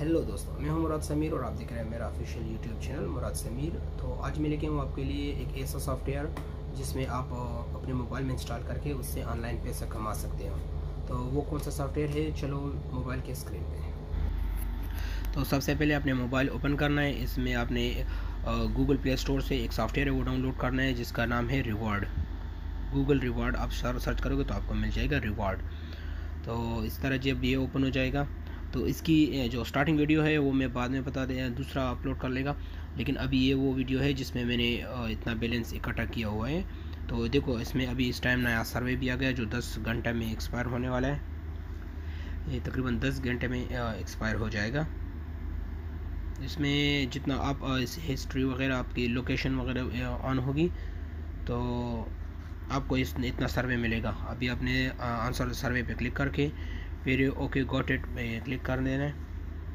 Hello दोस्तों, मैं हूं मुराद समीर और आप देख रहे हैं मेरा official YouTube channel Murad Sameer. तो आज मैं लेके हूँ आपके लिए एक ऐसा सॉफ्टवेयर जिसमें आप अपने मोबाइल में इंस्टॉल करके उससे ऑनलाइन पैसा कमा सकते हो। तो वो कौन सा सॉफ्टवेयर है, चलो मोबाइल के स्क्रीन पे। तो सबसे पहले आपने मोबाइल ओपन करना है। इसमें आपने गूगल प्ले स्टोर से एक सॉफ्टवेयर है वो डाउनलोड करना है जिसका नाम है रिवॉर्ड। गूगल रिवॉर्ड आप सर्च करोगे तो आपको मिल जाएगा रिवॉर्ड। तो इस तरह जब ये ओपन हो जाएगा तो इसकी जो स्टार्टिंग वीडियो है वो मैं बाद में बता दें, दूसरा अपलोड कर लेगा। लेकिन अभी ये वो वीडियो है जिसमें मैंने इतना बैलेंस इकट्ठा किया हुआ है। तो देखो, इसमें अभी इस टाइम नया सर्वे भी आ गया जो 10 घंटे में एक्सपायर होने वाला है। ये तकरीबन 10 घंटे में एक्सपायर हो जाएगा। इसमें जितना आप हिस्ट्री वगैरह, आपकी लोकेशन वगैरह ऑन होगी तो आपको इतना सर्वे मिलेगा। अभी आपने आंसर सर्वे पे क्लिक करके फिर ओके गॉट इट पे क्लिक कर देना है।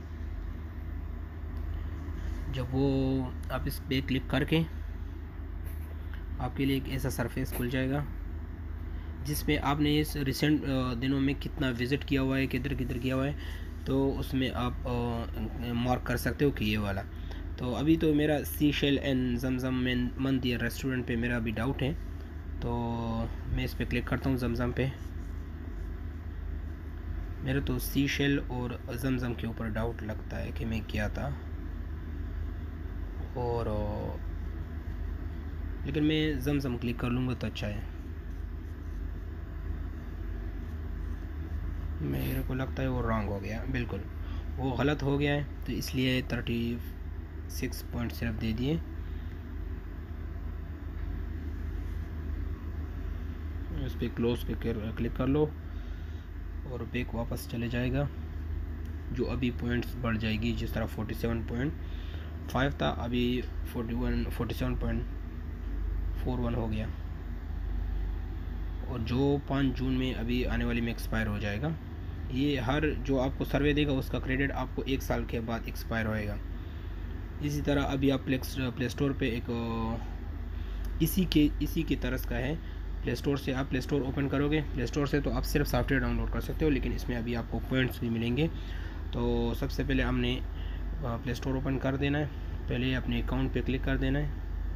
जब वो आप इस पे क्लिक करके आपके लिए एक ऐसा सरफेस खुल जाएगा जिसमें आपने इस रिसेंट दिनों में कितना विज़िट किया हुआ है, किधर किधर किया हुआ है, तो उसमें आप मार्क कर सकते हो कि ये वाला। तो अभी तो मेरा सी शेल एंड जमजम मंदिर रेस्टोरेंट पे मेरा अभी डाउट है, तो मैं इस पर क्लिक करता हूँ जमजम पे। मेरा तो सी शेल और जमजम के ऊपर डाउट लगता है कि मैं क्या था, और लेकिन मैं जमजम क्लिक कर लूँगा तो अच्छा है। मेरे को लगता है वो रॉन्ग हो गया, बिल्कुल वो गलत हो गया है, तो इसलिए 36 पॉइंट सिर्फ दे दिए। इस पर क्लोज पे क्लिक कर लो और बैक वापस चले जाएगा। जो अभी पॉइंट्स बढ़ जाएगी, जिस तरह 47.5 था अभी 47.41 हो गया, और जो 5 जून में अभी आने वाली में एक्सपायर हो जाएगा। ये हर जो आपको सर्वे देगा उसका क्रेडिट आपको 1 साल के बाद एक्सपायर होएगा। इसी तरह अभी आप प्ले स्टोर पे एक इसी की तरह का है। प्ले स्टोर से आप प्ले स्टोर ओपन करोगे, प्ले स्टोर से तो आप सिर्फ सॉफ्टवेयर डाउनलोड कर सकते हो, लेकिन इसमें अभी आपको पॉइंट्स भी मिलेंगे। तो सबसे पहले हमने प्ले स्टोर ओपन कर देना है। पहले अपने अकाउंट पे क्लिक कर देना है।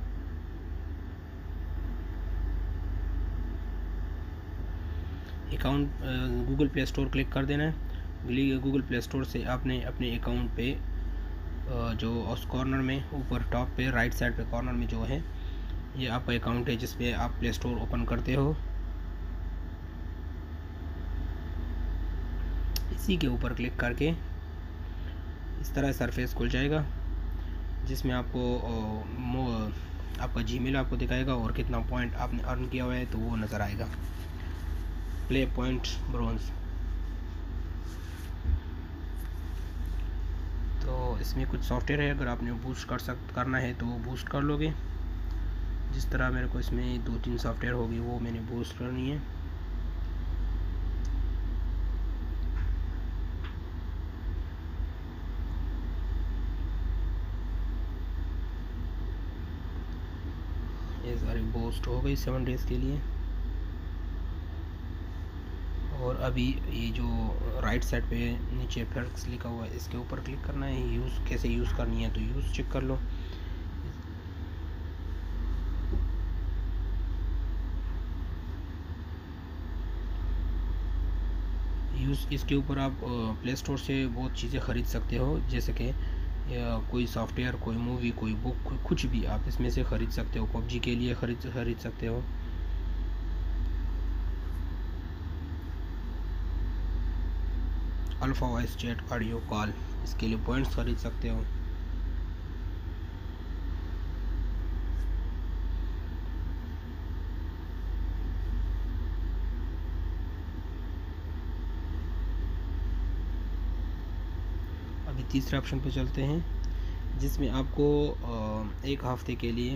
Account Google play store click कर देना है। गूगल प्ले स्टोर से आपने अपने अकाउंट पे जो उस कॉर्नर में ऊपर टॉप पे राइट साइड पे कॉर्नर में जो है ये आपका अकाउंट है जिसपे आप प्ले स्टोर ओपन करते हो। इसी के ऊपर क्लिक करके इस तरह सरफेस खुल जाएगा जिसमें आपको आपका जीमेल आपको दिखाएगा और कितना पॉइंट आपने अर्न किया हुआ है तो वो नज़र आएगा। Play point bronze. तो इसमें कुछ सॉफ्टवेयर है, अगर आपने बूस्ट करना है तो वो बूस्ट कर लोगे। जिस तरह मेरे को इसमें 2-3 सॉफ्टवेयर होगी वो मैंने बूस्ट करनी है। ये सारी बूस्ट हो गई 7 डेज़ के लिए। और अभी ये जो राइट साइड पे नीचे फैक्ट्स लिखा हुआ है इसके ऊपर क्लिक करना है। यूज़ कैसे यूज़ करनी है तो यूज़ चेक कर लो। यूज़ इसके ऊपर आप प्ले स्टोर से बहुत चीज़ें ख़रीद सकते हो, जैसे कि कोई सॉफ्टवेयर, कोई मूवी, कोई बुक, कुछ भी आप इसमें से ख़रीद सकते हो। पबजी के लिए ख़रीद सकते हो। Alpha voice chat audio call, इसके लिए पॉइंट्स ख़रीद सकते हो। अभी तीसरे ऑप्शन पे चलते हैं जिसमें आपको 1 हफ्ते के लिए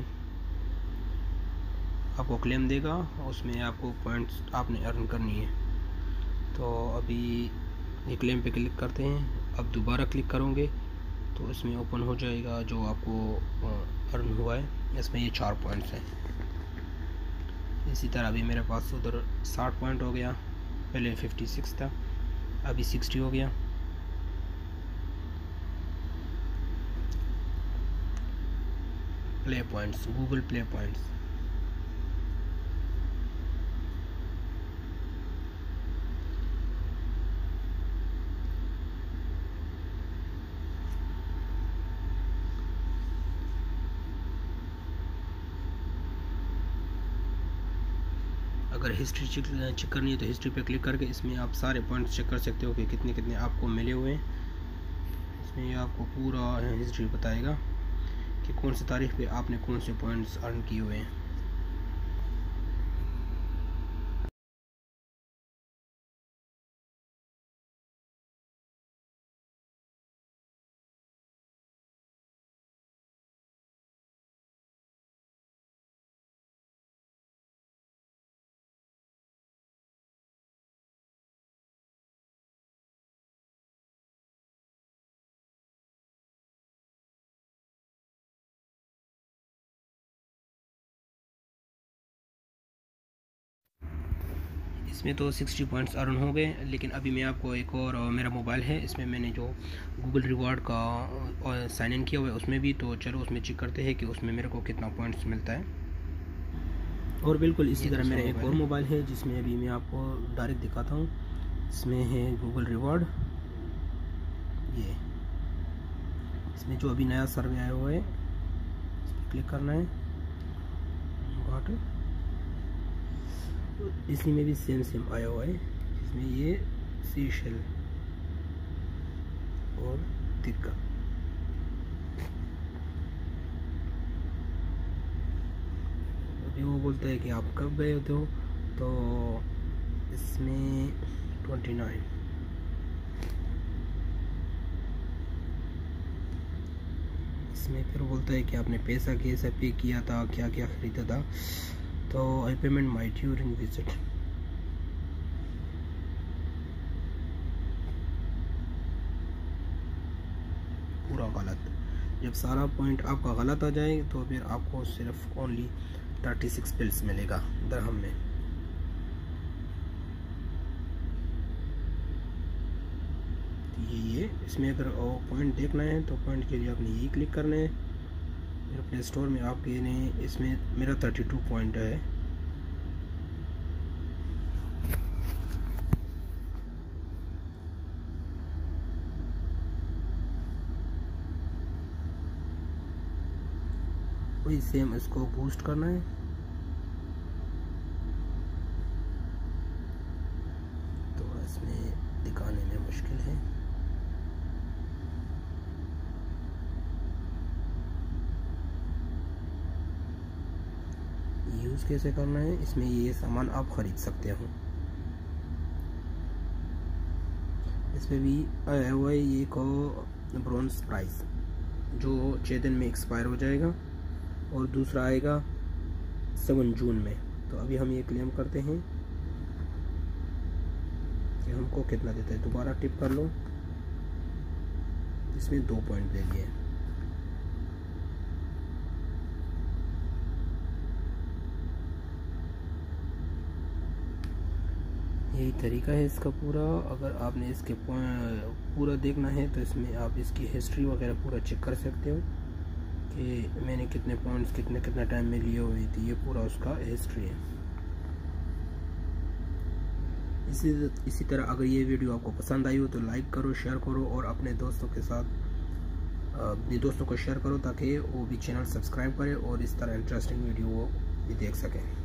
आपको क्लेम देगा, उसमें आपको पॉइंट्स आपने अर्न करनी है। तो अभी ये क्लेम पे क्लिक करते हैं। अब दोबारा क्लिक करोगे तो इसमें ओपन हो जाएगा जो आपको अर्न हुआ है। इसमें ये 4 पॉइंट्स हैं। इसी तरह अभी मेरे पास उधर 60 पॉइंट हो गया, पहले 56 था अभी 60 हो गया। Play points, Google play points. अगर हिस्ट्री चेक करनी है तो हिस्ट्री पे क्लिक करके इसमें आप सारे पॉइंट्स चेक कर सकते हो कि कितने कितने आपको मिले हुए हैं। इसमें ये आपको पूरा हिस्ट्री बताएगा कि कौन सी तारीख पे आपने कौन से पॉइंट्स अर्न किए हुए हैं। इसमें तो 60 पॉइंट्स अर्न हो गए, लेकिन अभी मैं आपको एक और मेरा मोबाइल है, इसमें मैंने जो गूगल रिवॉर्ड का साइन इन किया हुआ है उसमें भी, तो चलो उसमें चेक करते हैं कि उसमें मेरे को कितना पॉइंट्स मिलता है। और बिल्कुल इसी तरह मेरा एक और मोबाइल है जिसमें अभी मैं आपको डायरेक्ट दिखाता हूँ। इसमें है गूगल रिवॉर्ड, ये इसमें जो अभी नया सर्वे आया हुआ है इस पर क्लिक करना है। तो इसी में भी सेम आया हुआ है, जिसमें ये सीशेल और तिक्का। अभी वो बोलता है कि आप कब गए होते हो, तो इसमें 29। इसमें फिर बोलता है कि आपने पैसा कैसे पे किया था, क्या क्या खरीदा था। तो I payment my during visit. पूरा गलत। जब सारा पॉइंट आपका गलत आ जाए तो फिर आपको सिर्फ ओनली 36 पिल्स मिलेगा दरहम में। ये इसमें अगर पॉइंट देखना है तो पॉइंट के लिए आपने यही क्लिक करना है। फिर प्ले स्टोर में आपके ने इसमें मेरा 32 पॉइंट है। वही सेम इसको बूस्ट करना है। तो इसमें दिखाने में मुश्किल है। यूज़ कैसे करना है, इसमें ये सामान आप ख़रीद सकते हो। इसमें भी आया हुआ है ये को ब्रॉन्ज प्राइस, जो 6 दिन में एक्सपायर हो जाएगा, और दूसरा आएगा 7 जून में। तो अभी हम ये क्लेम करते हैं कि हमको कितना देता है। दोबारा टिप कर लो, इसमें 2 पॉइंट दे दिए। यही तरीका है इसका पूरा। अगर आपने इसके पूरा देखना है तो इसमें आप इसकी हिस्ट्री वगैरह पूरा चेक कर सकते हो कि मैंने कितने पॉइंट्स कितना टाइम में लिए हुए थे। ये पूरा उसका हिस्ट्री है। इसी तरह अगर ये वीडियो आपको पसंद आई हो तो लाइक करो, शेयर करो, और अपने दोस्तों के साथ अपने दोस्तों को शेयर करो ताकि वो भी चैनल सब्सक्राइब करें और इस तरह इंटरेस्टिंग वीडियो वो भी देख सकें।